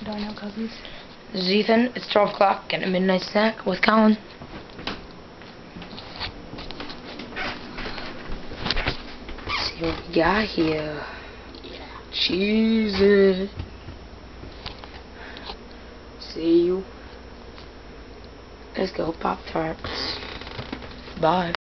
doing now, cousins? This is Ethan. It's 12 o'clock. Getting a midnight snack with Collin. Let's see what we got here. Cheese. See you. Let's go Pop-Tarts. Bye.